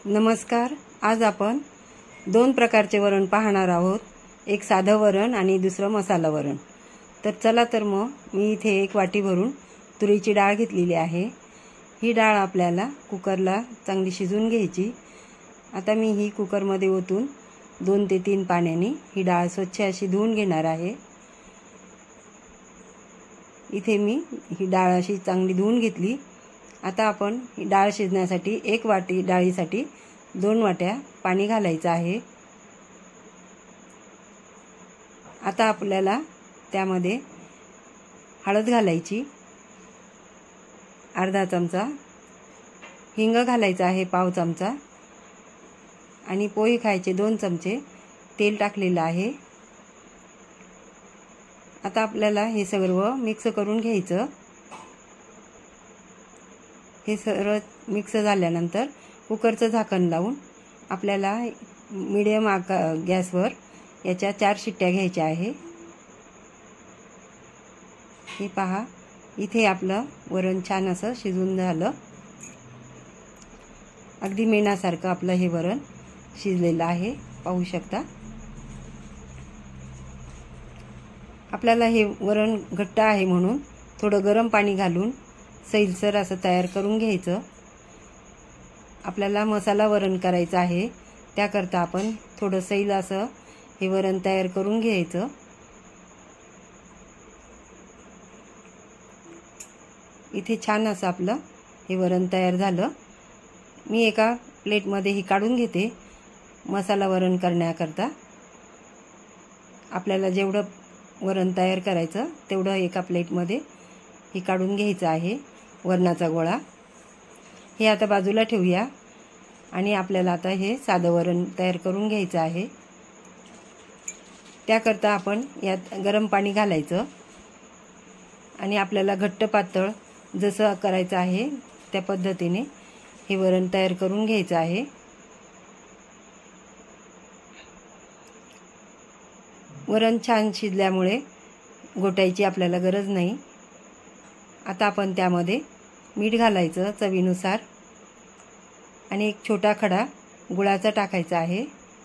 नमस्कार। आज आपण दोन प्रकारचे वरण पाहणार आहोत, एक साधं वरण आणि दुसरं मसाला वरण। तर चला तर मग मी इथे एक वाटी भरून तुरीची डाळ घेतलेली आहे। ही डाळ आपल्याला कुकरला चांगली शिजवून घ्यायची। आता मी ही कुकरमध्ये ओतून 2 ते 3 पाण्याने ही डाळ स्वच्छ अशी धुवून घेणार आहे। इथे मी ही डाळ अशी चांगली धुवून घेतली। आता आपण ही डाळ शिजण्यासाठी 1 वाटी डाळीसाठी 2 वाट्या पाणी घालायचं आहे। आता आपल्याला त्यामध्ये हळद घालायची, अर्धा चमचा हिंग घालायचा आहे, पाव चमचा, आणि पोहे खायचे 2 चमचे तेल टाकलेलं आहे। आता आपल्याला हे सर्व मिक्स करून घ्यायचं। हे सर्व मिक्स झाल्यानंतर कुकरचं झाकण लावून आपल्याला मीडियम गॅसवर याच्या 4 शिट्ट्या घ्यायच्या आहे। हे पहा, इथे आपलं वरण छान असं शिजून झालं। अगदी मेणासारखं आपलं हे वरण शिजलेलं आहे, पाहू शकता। आपल्याला हे वरण घट्ट आहे म्हणून थोडं गरम पाणी घालून सैलसर असं तयार करून घ्यायचं। आपल्याला मसाला वरण करायचं आहे, त्याकरता आपण थोडं सैल असं हे वरण तयार करून घ्यायचं। इथे छान असं आपलं हे वरण तयार झालं। मी एका प्लेटमध्ये ही काढून घेते मसाला वरण करण्याकरता। आपल्याला जेवढं वरण तयार करायचं तेवढं एका प्लेटमध्ये ही काढून घ्यायचं आहे वरणाचा गोळा। हे आता बाजूला ठेवूया आणि आपल्याला आता हे साधं वरण तयार करून घ्यायचं आहे। त्याकरता आपण यात गरम पाणी घालायचं आणि आपल्याला घट्ट पातळ जसं करायचं आहे त्या पद्धतीने हे वरण तयार करून घ्यायचं आहे। वरण छान शिजल्यामुळे घोटायची आपल्याला गरज नाही। आता आपण त्यामध्ये मीठ घालायचं चवीनुसार आणि एक छोटा खडा गुळाचा टाकायचा आहे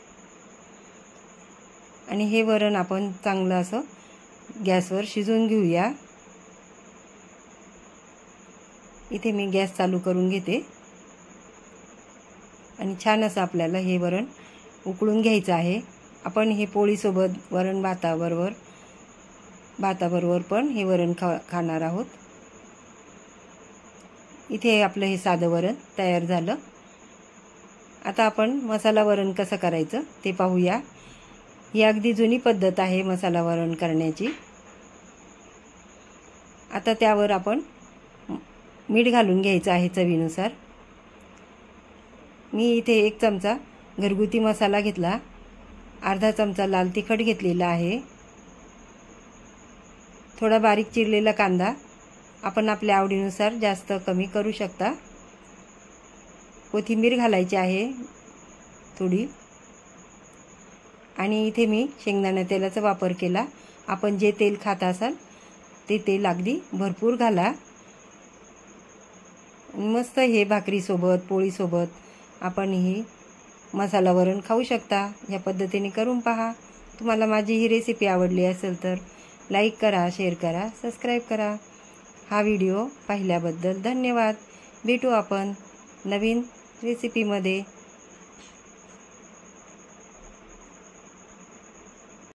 आणि हे वरण आपण चांगलं असं गॅसवर शिजवून घेऊया। इथे मी गॅस चालू करून घेते आणि छान असं आपल्याला हे वरण उकळून घ्यायचं आहे। आपण हे पोळीसोबत वरण भाताबरोबर पण हे वरण खाणार आहोत। इथे आपलं हे साधं वरण तयार झालं। आता आपण मसाला वरण कसं करायचं ते पाहूया। ही अगदी जुनी पद्धत आहे मसाला वरण करण्याची। आता त्यावर आपण मीठ घालून घ्यायचं आहे चवीनुसार। मी इथे 1 चमचा घरगुती मसाला घेतला, अर्धा चमचा लाल तिखट घेतलेला आहे, थोडा बारीक चिरलेला कांदा, आपण आपल्या आवडीनुसार जास्त कमी करू शकता। कोथिंबीर घालायची आहे थोडी, आणि इथे मी शेंगदाणा तेलाचा वापर केला। आपण जे तेल खात असाल ते तेल अगदी भरपूर घाला। मस्त हे भाकरीसोबत पोळीसोबत आपण ही मसाला वरण खाऊ शकता। या पद्धतीने करून पहा। तुम्हाला माझी ही रेसिपी आवडली असेल तर लाईक करा, शेअर करा, सबस्क्राईब करा। हा व्हिडिओ पाहिल्याबद्दल धन्यवाद। भेटू आपण नवीन रेसिपीमध्ये।